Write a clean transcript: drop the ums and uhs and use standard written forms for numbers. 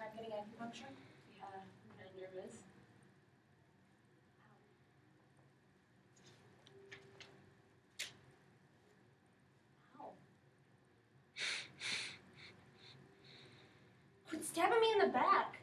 time getting acupuncture? Yeah, I'm kind of nervous. Ow. Quit stabbing me in the back.